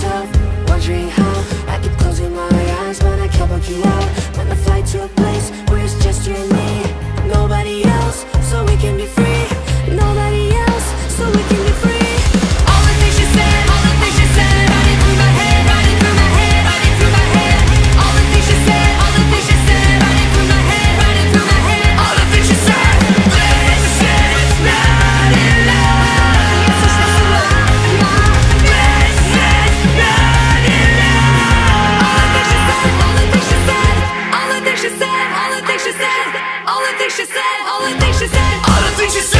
myself, wondering how I keep closing my eyes, but I can't block you out. When the flight to a place where it's just you and me, nobody else, so we can be free. Nobody else, so we can be free. All the things you said, all the things you said, running through my head, running through my head, running through my head. All the things you said, all the things you said, running through my head, running through my head. All the things you said, this is not in love. This is not in love. All the things you said, all the things you said, all the things you said, all the things you said, all the things you said, all the things you said, all the things you said.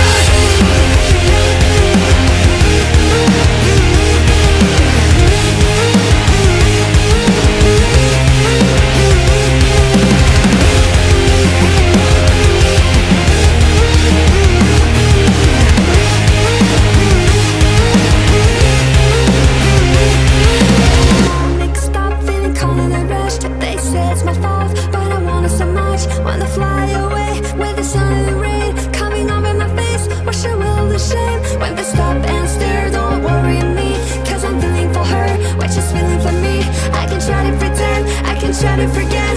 Try to forget